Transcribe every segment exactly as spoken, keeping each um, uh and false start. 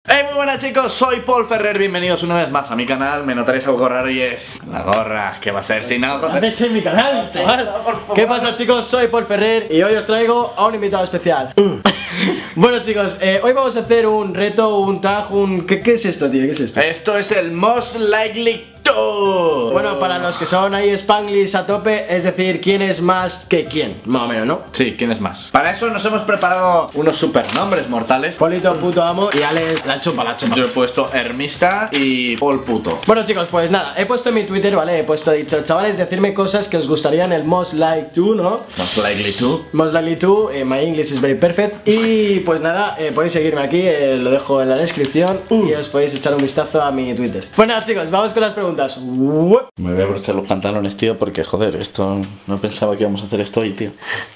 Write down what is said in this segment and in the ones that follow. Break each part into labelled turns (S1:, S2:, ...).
S1: Hey, muy buenas chicos, soy Paul Ferrer, bienvenidos una vez más a mi canal. Me notaréis algo raro y es la gorra, que va a ser sin algo.
S2: A veces en mi canal, chaval. ¿Qué pasa chicos? Soy Paul Ferrer y hoy os traigo a un invitado especial. Bueno chicos, eh, hoy vamos a hacer un reto, un tag, un... ¿Qué, qué es esto, tío? ¿Qué es esto?
S1: Esto es el Most Likely To.
S2: Bueno, para los que son ahí Spanglish a tope, es decir, ¿quién es más que quién? Más o menos, ¿no?
S1: Sí, ¿quién es más? Para eso nos hemos preparado unos supernombres mortales.
S2: Polito, puto amo y Alex, la chupa, la chupa.
S1: Yo he puesto Hermista y Paul Puto.
S2: Bueno chicos, pues nada, he puesto en mi Twitter, ¿vale? He puesto, he dicho, chavales, decirme cosas que os gustarían el Most Like To, ¿no?
S1: Most Likely To.
S2: Most Likely To, eh, my English is very perfect. Y pues nada, eh, podéis seguirme aquí, eh, lo dejo en la descripción uh. y os podéis echar un vistazo a mi Twitter. Pues nada chicos, vamos con las preguntas.
S1: Me voy a abrochar los pantalones, tío, porque joder, esto... No pensaba que íbamos a hacer esto hoy, tío.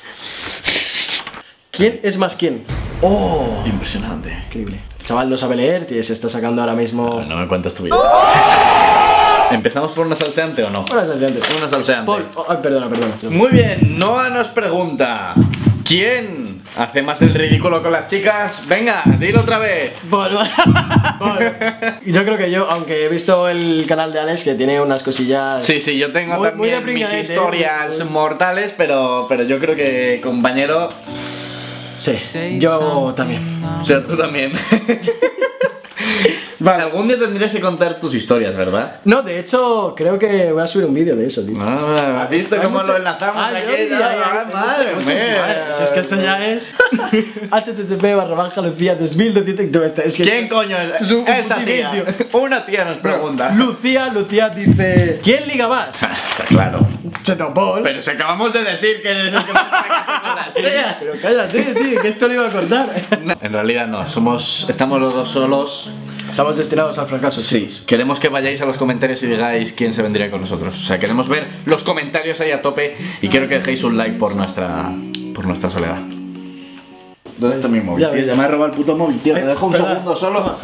S2: ¿Quién es más quién?
S1: ¡Oh! Impresionante.
S2: Increíble. El chaval no sabe leer, tío, se está sacando ahora mismo...
S1: No, no me cuentas tu vida. ¿Empezamos por una salseante o no?
S2: Una salseante.
S1: Una salseante.
S2: Paul, oh, ay, perdona, perdona.
S1: Muy bien, Noah nos pregunta: ¿quién hace más el ridículo con las chicas? Venga, dilo otra vez.
S2: Paul, Paul. Yo creo que yo, aunque he visto el canal de Alex que tiene unas cosillas...
S1: Sí, sí, yo tengo
S2: muy,
S1: también
S2: muy
S1: mis historias muy... mortales, pero, pero yo creo que, compañero...
S2: Sí, yo también.
S1: O sea, tú también. Vale. Algún día tendrías que contar tus historias, ¿verdad?
S2: No, de hecho, creo que voy a subir un vídeo de eso, tío.
S1: Ah, ¿has visto cómo mucho... lo enlazamos
S2: ah,
S1: aquí?
S2: Ya, ya, ya, madre mía. Si es que esto ya es H T T P barra baja Lucía dos mil doscientos. Es que
S1: ¿quién coño es?
S2: es un,
S1: esa tía. Una tía nos pregunta.
S2: Lucía, Lucía dice: ¿quién liga más?
S1: Está claro.
S2: Chetopol.
S1: Pero si acabamos de decir que eres el que más fracasa con las tías.
S2: Pero cállate, tío, que esto lo iba a cortar.
S1: No, en realidad no, somos, estamos los dos solos.
S2: Estamos destinados al fracaso.
S1: Sí, chicos. Queremos que vayáis a los comentarios y digáis quién se vendría con nosotros. O sea, queremos ver los comentarios ahí a tope y quiero que dejéis un like por nuestra por nuestra soledad. ¿Dónde está mi móvil?
S2: Ya,
S1: tío, ya me ha robado el puto móvil, tío. Te dejo un perdón. segundo solo.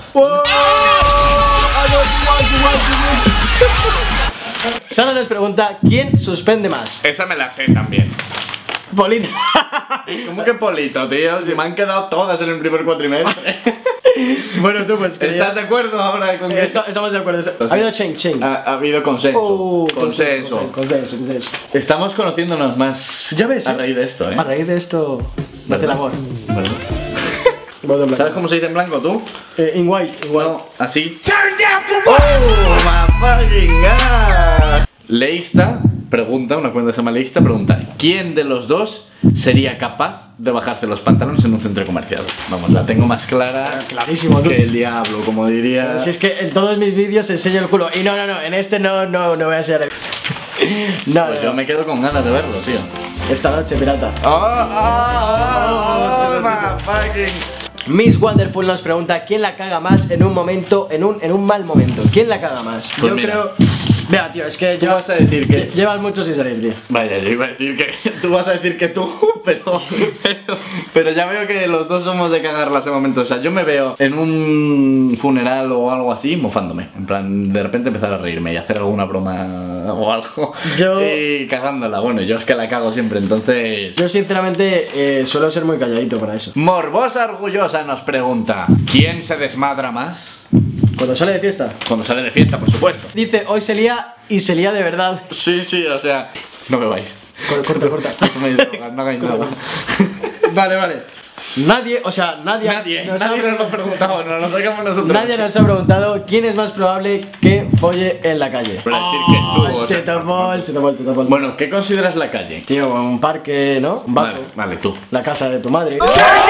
S2: Sara nos pregunta: ¿quién suspende más?
S1: Esa me la sé también.
S2: Polito.
S1: ¿Cómo que Polito, tío? Si me han quedado todas en el primer cuatrimestre.
S2: Bueno, tú pues...
S1: ¿Estás de acuerdo ahora con que
S2: Está, estamos de acuerdo. Ha habido change, change.
S1: Ha, ha habido consenso.
S2: Oh,
S1: consenso.
S2: Consenso, consenso, consenso.
S1: Estamos conociéndonos más.
S2: Ya ves,
S1: a raíz de esto, ¿eh?
S2: A raíz de esto nace el amor.
S1: ¿Verdad? ¿Sabes cómo se dice en blanco, tú?
S2: Eh, in white, in white.
S1: No, así. ¡Oh, my fucking god! Leista pregunta, una cuenta que se llama Leista pregunta: ¿quién de los dos sería capaz de bajarse los pantalones en un centro comercial? Vamos, la tengo más clara.
S2: Clarísimo, tú.
S1: Que el diablo, como diría.
S2: Pero si es que en todos mis vídeos enseño el culo. Y no, no, no, en este no, no, no voy a enseñar el... No,
S1: pues
S2: no,
S1: yo
S2: no.
S1: me quedo con ganas de verlo, tío.
S2: Esta noche, pirata.
S1: ¡Oh, oh, oh, oh, my fucking...
S2: Miss Wonderful nos pregunta: ¿quién la caga más en un momento, en un, en un mal momento? ¿Quién la caga más?
S1: Pues
S2: yo
S1: mira.
S2: creo... Vea, tío, es que
S1: Tú
S2: yo...
S1: vas a decir que...
S2: Llevas mucho sin salir, tío.
S1: Vaya, yo iba a decir que... Tú vas a decir que tú, pero... Pero, pero ya veo que los dos somos de cagarla ese momento. O sea, yo me veo en un funeral o algo así mofándome. En plan, de repente empezar a reírme y hacer alguna broma o algo.
S2: Yo...
S1: Y cagándola. Bueno, yo es que la cago siempre, entonces...
S2: Yo sinceramente eh, suelo ser muy calladito para eso.
S1: Morbosa Orgullosa nos pregunta: ¿quién se desmadra más?
S2: ¿Cuando sale de fiesta?
S1: Cuando sale de fiesta, por supuesto.
S2: Dice: hoy se lía y se lía de verdad.
S1: Sí, sí, o sea... No me vais.
S2: Corta, corta.
S1: No toméis drogas, no hagáis nada.
S2: Vale, vale. Nadie, o sea, nadie...
S1: Nadie,
S2: nos
S1: nadie
S2: ha...
S1: nos lo ha preguntado, nos lo sacamos nosotros.
S2: Nadie nos ha preguntado quién es más probable que folle en la calle.
S1: Pero decir que tú, o sea,
S2: Chetopol, Chetopol, Chetopol.
S1: Bueno, ¿qué consideras la calle?
S2: Tío, un parque, ¿no? Un banco.
S1: Vale, vale, tú.
S2: La casa de tu madre.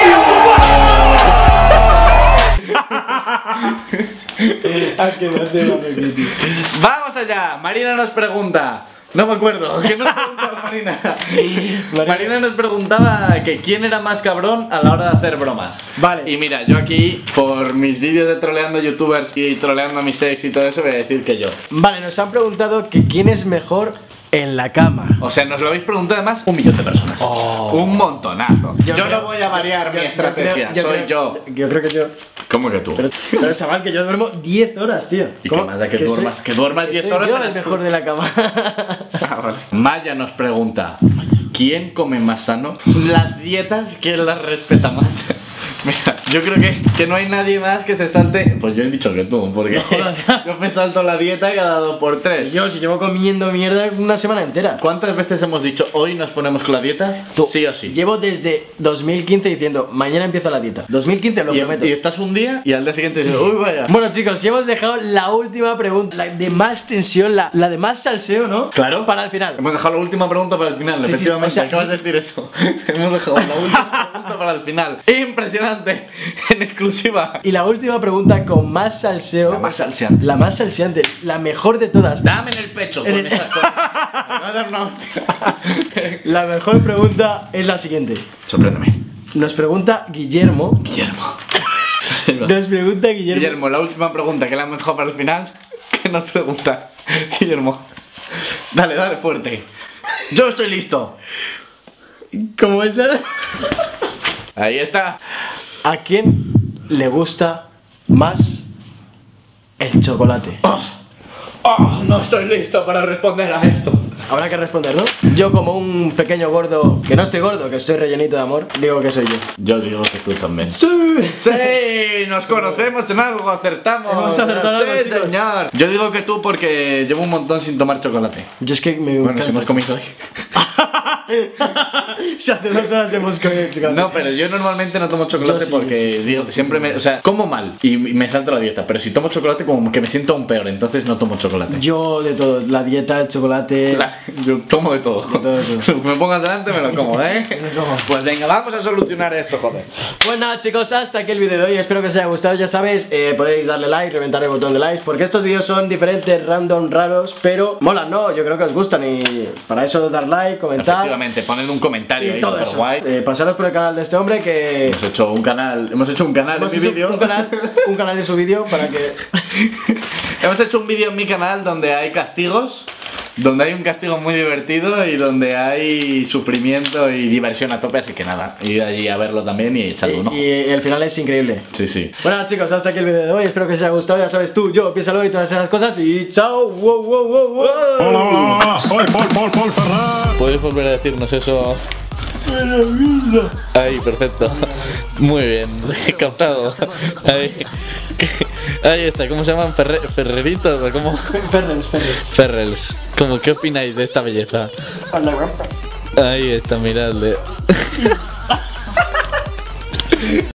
S1: Vamos allá, Marina nos pregunta. No me acuerdo, ¿qué nos preguntaba Marina? Marina? Marina nos preguntaba que quién era más cabrón a la hora de hacer bromas.
S2: Vale.
S1: Y mira, yo aquí, por mis vídeos de troleando youtubers y troleando a mis ex y todo eso, voy a decir que yo.
S2: Vale, nos han preguntado que quién es mejor en la cama.
S1: O sea, nos lo habéis preguntado además un millón de personas. Oh. Un montonazo. Yo, yo creo, no voy a variar yo, mi yo, estrategia, yo creo, yo soy
S2: creo,
S1: yo.
S2: Yo creo que yo.
S1: ¿Cómo que tú?
S2: Pero, pero chaval, que yo duermo diez horas, tío.
S1: ¿Y qué más da que, que duermas? Soy, que duermas diez horas.
S2: Yo el mejor de la cama.
S1: Ah, vale. Maya nos pregunta: ¿quién come más sano? Las dietas, ¿quién las respeta más? Mira, Yo creo que, que no hay nadie más que se salte. Pues yo he dicho que tú, porque
S2: No jodas.
S1: yo me salto la dieta cada dos por tres.
S2: Yo, si llevo comiendo mierda una semana entera.
S1: ¿Cuántas veces hemos dicho hoy nos ponemos con la dieta?
S2: Tú,
S1: Sí o sí.
S2: Llevo desde dos mil quince diciendo, mañana empiezo la dieta. dos mil quince lo
S1: Y,
S2: prometo.
S1: y estás un día y al día siguiente dices, uy, vaya.
S2: Bueno, chicos, si hemos dejado la última pregunta, la de más tensión, la, la de más salseo, ¿no?
S1: Claro.
S2: Para el final.
S1: Hemos dejado la última pregunta para el final,
S2: Sí, sí,
S1: efectivamente,
S2: o sea,
S1: acabas de decir eso. Hemos dejado la última pregunta para el final. Impresionante, en exclusiva.
S2: Y la última pregunta con más salseo.
S1: La más salseante.
S2: La más salseante, la mejor de todas.
S1: Dame en el pecho
S2: En
S1: con
S2: el-
S1: esa cosa. Me va a dar una hostia.
S2: La mejor pregunta es la siguiente.
S1: Sorpréndeme.
S2: Nos pregunta Guillermo.
S1: Guillermo.
S2: Nos pregunta Guillermo.
S1: Guillermo, la última pregunta que la hemos dejado para el final. ¿Qué nos pregunta? Guillermo. Dale, dale fuerte. Yo estoy listo.
S2: ¿Cómo es la...
S1: Ahí está.
S2: ¿A quién le gusta más el chocolate?
S1: Oh, no estoy listo para responder a esto.
S2: Habrá que responder, ¿no? Yo como un pequeño gordo, que no estoy gordo, que estoy rellenito de amor, digo que soy yo.
S1: Yo digo que tú también.
S2: ¡Sí!
S1: Sí, nos conocemos en algo, acertamos.
S2: Hemos acertado algo,
S1: Sí,
S2: chicos.
S1: señor. Yo digo que tú porque llevo un montón sin tomar chocolate.
S2: Yo es que me
S1: Bueno, si hemos comido hoy.
S2: Si hace dos horas hemos comido chocolate.
S1: No, pero yo normalmente no tomo chocolate
S2: Yo sí,
S1: porque
S2: yo sí, sí.
S1: digo, siempre me, o sea, como mal y me salto la dieta, pero si tomo chocolate como que me siento aún peor, entonces no tomo chocolate.
S2: Yo de todo, la dieta, el chocolate...
S1: La- yo tomo de todo.
S2: todo, de todo.
S1: Me pongas delante me lo como, ¿eh?
S2: Me lo como.
S1: Pues venga, vamos a solucionar esto, joder.
S2: Pues nada, chicos, hasta aquí el vídeo de hoy. Espero que os haya gustado. Ya sabéis, eh, podéis darle like, reventar el botón de like, porque estos vídeos son diferentes, random, raros, pero molan, ¿no? Yo creo que os gustan y para eso dar like, comentar
S1: Efectivamente, poned un comentario
S2: y
S1: ahí
S2: todo
S1: super
S2: eso.
S1: guay.
S2: Eh, pasaros por el canal de este hombre que...
S1: Hemos hecho un canal, hemos hecho un canal
S2: Hemos
S1: en mi
S2: hecho
S1: vídeo.
S2: un canal, un canal de su vídeo para que...
S1: Hemos hecho un vídeo en mi canal donde hay castigos, donde hay un castigo muy divertido y donde hay sufrimiento y diversión a tope, así que nada, id allí a verlo también y echadle un ojo.
S2: y, y el final es increíble.
S1: Sí, sí.
S2: Bueno, chicos, hasta aquí el vídeo de hoy. Espero que os haya gustado. Ya sabes tú, yo, piénsalo y todas esas cosas. Y chao. Wow, wow, wow, wow.
S3: Hola, hola, hola, soy Paul, Paul, Paul Ferrer.
S1: ¿Podéis volver a decirnos eso? Ahí, perfecto. Muy bien, captado. Ahí. Ahí está, ¿cómo se llaman? Ferre- ¿Ferreritos o cómo?
S2: Ferrels, Ferrels.
S1: Ferrels. ¿Cómo, ¿Qué opináis de esta belleza? Ahí está, miradle.